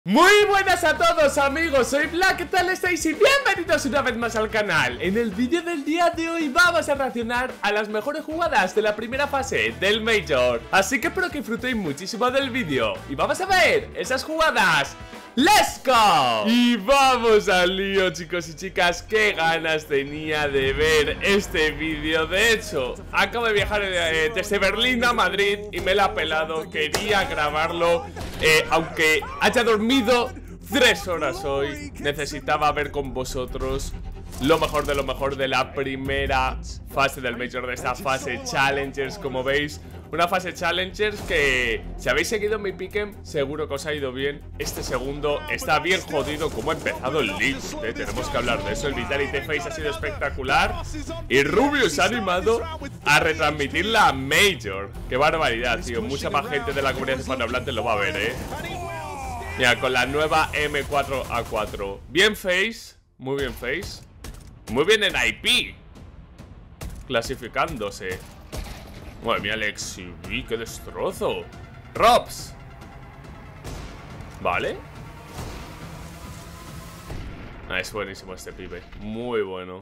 Muy buenas a todos amigos, soy Black, ¿qué tal estáis? Y bienvenidos una vez más al canal. En el vídeo del día de hoy vamos a reaccionar a las mejores jugadas de la primera fase del Major. Así que espero que disfrutéis muchísimo del vídeo y vamos a ver esas jugadas. ¡Let's go! Y vamos al lío, chicos y chicas. Qué ganas tenía de ver este vídeo. De hecho, acabo de viajar desde Berlín a Madrid y me la ha pelado. Quería grabarlo, aunque haya dormido 3 horas hoy. Necesitaba ver con vosotros lo mejor de la primera fase del Major, de esta fase Challengers, como veis. Una fase Challengers que, si habéis seguido mi pick'em, seguro que os ha ido bien. Este segundo está bien jodido como ha empezado el Liquid, tenemos que hablar de eso. El Vitality Phase ha sido espectacular y Rubius se ha animado a retransmitir la Major. Qué barbaridad, tío. Mucha más gente de la comunidad hispanohablante lo va a ver, Mira, con la nueva M4A4. Bien Phase, muy bien Phase. Muy bien en IP, clasificándose. Madre mía, Lexi, qué destrozo. Robs. Vale. Es buenísimo este pibe. Muy bueno.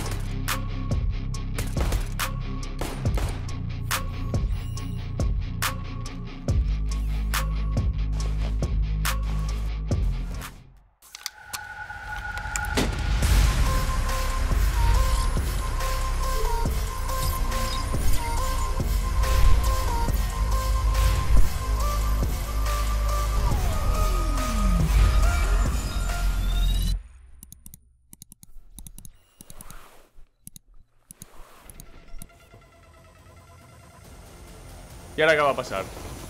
¿Y ahora qué va a pasar?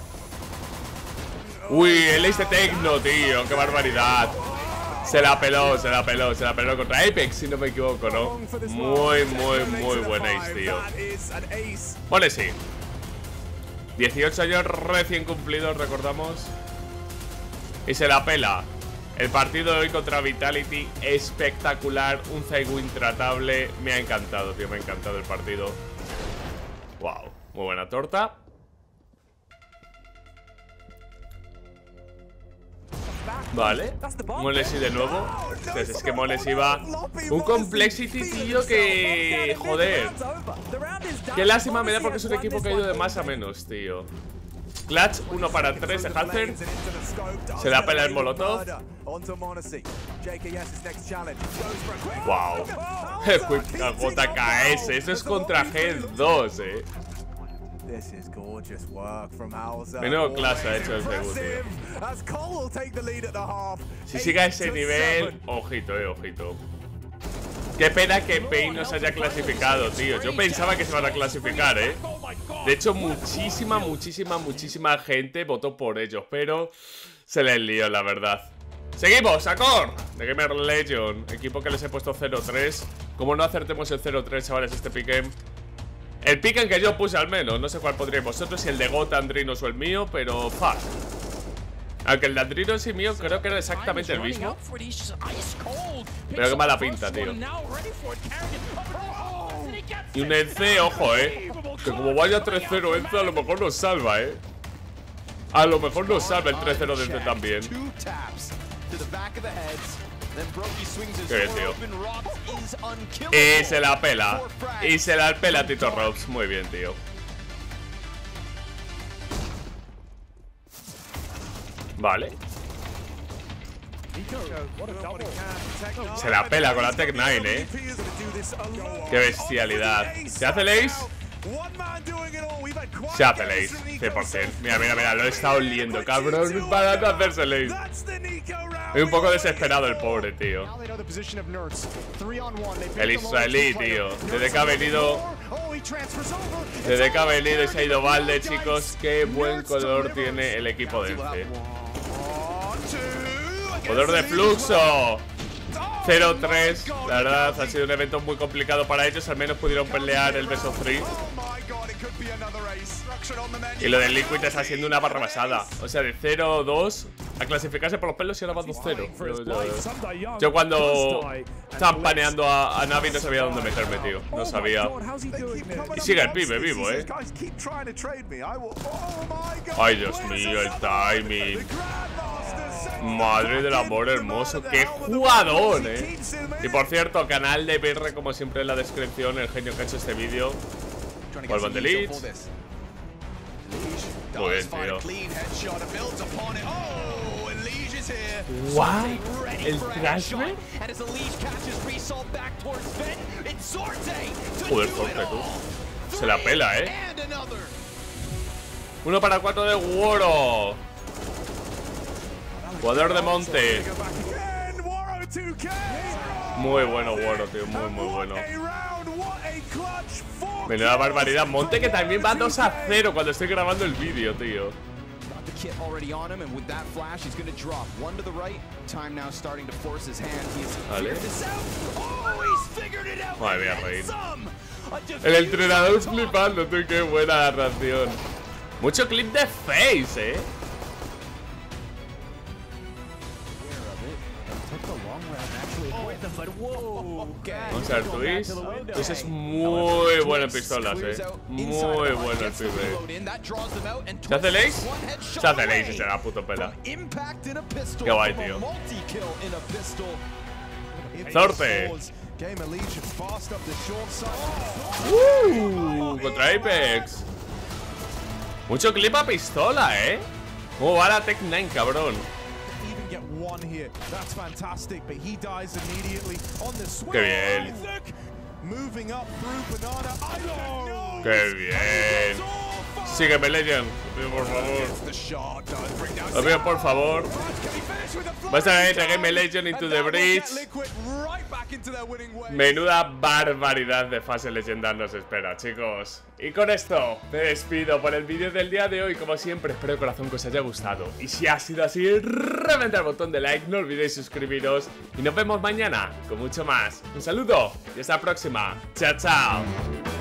Uy, el Ace de Tecno, tío. Qué barbaridad. Se la peló contra Apex, si no me equivoco, ¿no? Muy buen Ace, tío. Vale, sí. 18 años recién cumplidos, recordamos. Y se la pela. El partido de hoy contra Vitality, espectacular. Un Zywin intratable. Me ha encantado, tío. Me ha encantado el partido. Wow, muy buena torta. Vale, Molesi de nuevo. Entonces, es que Molesi va un Complexity, tío, que... Joder. Qué lástima me da porque es un equipo que ha ido de más a menos, tío. Clutch, 1 para 3 de Hanser. Se da pela el Molotov. Wow. JKS, eso es contra G2, Menudo clase ha hecho el segundo, tío. Si sigue a ese nivel, ojito, ojito. Qué pena que Pain no se haya clasificado, tío. Yo pensaba que se van a clasificar, De hecho, muchísima gente votó por ellos, pero se les lió, la verdad. Seguimos, Acor de Gamer Legion, equipo que les he puesto 0-3. Como no acertemos el 0-3, chavales, este pick'em. El pick'em que yo puse al menos, no sé cuál podríais vosotros, si el de Gota, Andrinos o el mío, pero fuck. Aunque el de Andrinos y mío creo que era exactamente el mismo. Pero qué mala pinta, tío. Y un Ence, ojo, que como vaya 3-0 Ence, a lo mejor nos salva, A lo mejor nos salva el 3-0 de Ence también. Qué bien, tío. Y se la pela. Y se la pela Tito Robs. Muy bien, tío. Vale. Se la pela con la Tech 9, Qué bestialidad. ¿Se hace el Ace? Se hace el Ace, 100%. Mira, lo he estado oliendo, cabrón, para no hacerse el Ace. Es un poco desesperado el pobre, tío. El israelí, tío. Desde que ha venido y se ha ido Valde, chicos. Qué buen color tiene el equipo de Ence. Poder de fluxo. 0-3. La verdad, ha sido un evento muy complicado para ellos. Al menos pudieron pelear el Best of 3. Y lo del Liquid está siendo una barrabasada. O sea, de 0-2 a clasificarse por los pelos y ahora va 2-0. Yo cuando estaban paneando a Navi no sabía dónde meterme, tío. No sabía. Y sigue el pibe vivo, Ay, Dios mío, el timing. Madre del amor hermoso, qué jugador, Y por cierto, canal de BR como siempre en la descripción, el genio que ha hecho este vídeo. Vuelvan de Leeds. Muy bien, tío. What? ¿El Trashman? Joder, Zorte, tú. Se la pela, Uno para 4 de Woro. Jugador de monte. Muy bueno Woro, tío. Muy bueno. Menuda barbaridad. Monte que también va 2-0 cuando estoy grabando el vídeo, tío. Vale. Madre mía, reír. El entrenador flipando, tío. Qué buena narración. Mucho clip de Face, Vamos a ver, Twist. Twist es muy bueno en pistolas, Muy bueno el pibe. ¿Se hace Lace? Se hace Lace y se da puto pela. Qué guay, tío. Zorte. Contra Apex. Mucho clip a pistola, ¿Cómo va la Tech 9, cabrón? Qué bien. Qué bien. Sígueme, Legend. Por favor. Lo pido, por favor. Vas a ver Game Legend into the bridge. Menuda barbaridad de fase legendar nos espera, chicos. Y con esto me despido por el vídeo del día de hoy. Como siempre, espero de corazón que os haya gustado. Y si ha sido así, reventad el botón de like, no olvidéis suscribiros. Y nos vemos mañana con mucho más. Un saludo y hasta la próxima. Chao, chao.